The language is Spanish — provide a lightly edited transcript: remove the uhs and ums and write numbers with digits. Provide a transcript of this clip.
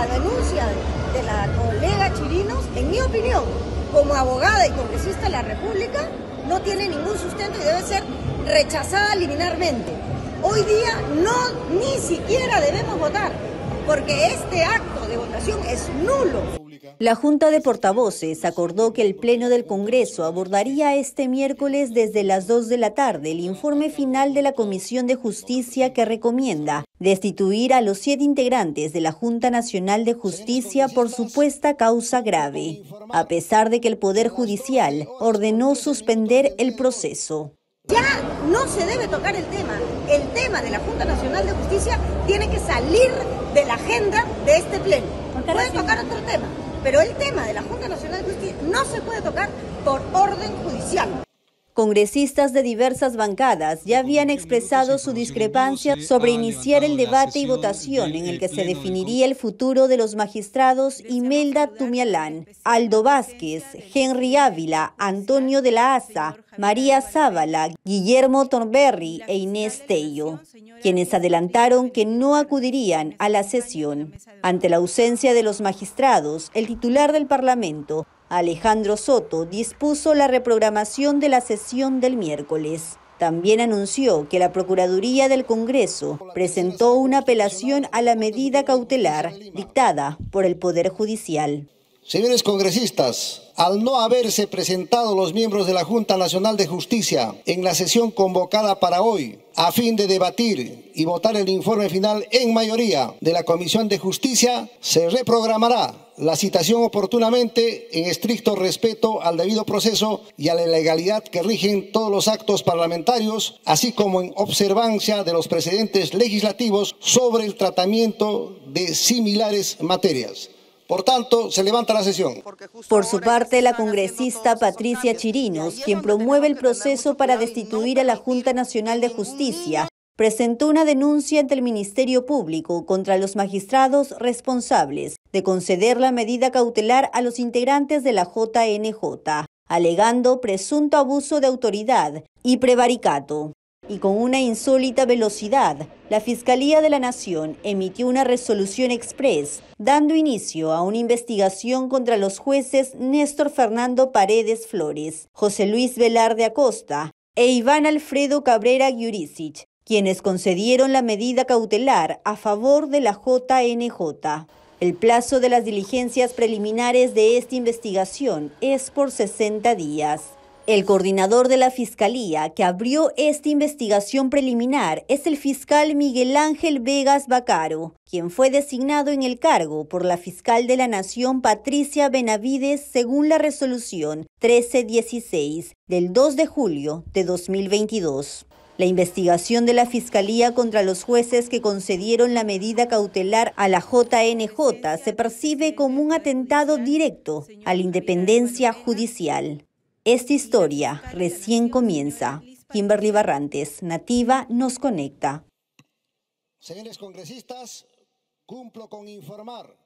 la denuncia de la colega Chirinos, en mi opinión, como abogada y congresista de la República, no tiene ningún sustento y debe ser rechazada liminarmente. Hoy día ni siquiera debemos votar, porque este acto de votación es nulo. La Junta de Portavoces acordó que el Pleno del Congreso abordaría este miércoles desde las 2 de la tarde el informe final de la Comisión de Justicia que recomienda destituir a los 7 integrantes de la Junta Nacional de Justicia por supuesta causa grave, a pesar de que el Poder Judicial ordenó suspender el proceso. Ya no se debe tocar el tema de la Junta Nacional de Justicia tiene que salir de la agenda de este Pleno. Puede tocar otro tema, pero el tema de la Junta Nacional de Justicia no se puede tocar por orden judicial. Congresistas de diversas bancadas ya habían expresado su discrepancia sobre iniciar el debate y votación en el que se definiría el futuro de los magistrados Imelda Tumialán, Aldo Vázquez, Henry Ávila, Antonio de la Asa, María Zábala, Guillermo Thornberry e Inés Tello, quienes adelantaron que no acudirían a la sesión. Ante la ausencia de los magistrados, el titular del Parlamento, Alejandro Soto, dispuso la reprogramación de la sesión del miércoles. También anunció que la Procuraduría del Congreso presentó una apelación a la medida cautelar dictada por el Poder Judicial. Señores congresistas, al no haberse presentado los miembros de la Junta Nacional de Justicia en la sesión convocada para hoy, a fin de debatir y votar el informe final en mayoría de la Comisión de Justicia, se reprogramará la citación oportunamente en estricto respeto al debido proceso y a la legalidad que rigen todos los actos parlamentarios, así como en observancia de los precedentes legislativos sobre el tratamiento de similares materias. Por tanto, se levanta la sesión. Por su parte, la congresista Patricia Chirinos, quien promueve el proceso para destituir a la Junta Nacional de Justicia, presentó una denuncia ante el Ministerio Público contra los magistrados responsables de conceder la medida cautelar a los integrantes de la JNJ, alegando presunto abuso de autoridad y prevaricato. Y con una insólita velocidad, la Fiscalía de la Nación emitió una resolución express, dando inicio a una investigación contra los jueces Néstor Fernando Paredes Flores, José Luis Velarde Acosta e Iván Alfredo Cabrera Giurisic, quienes concedieron la medida cautelar a favor de la JNJ. El plazo de las diligencias preliminares de esta investigación es por 60 días. El coordinador de la Fiscalía que abrió esta investigación preliminar es el fiscal Miguel Ángel Vegas Bacaro, quien fue designado en el cargo por la fiscal de la Nación Patricia Benavides según la resolución 1316 del 2 de julio de 2022. La investigación de la Fiscalía contra los jueces que concedieron la medida cautelar a la JNJ se percibe como un atentado directo a la independencia judicial. Esta historia recién comienza. Kimberly Barrantes, Nativa, nos conecta. Señores congresistas, cumplo con informar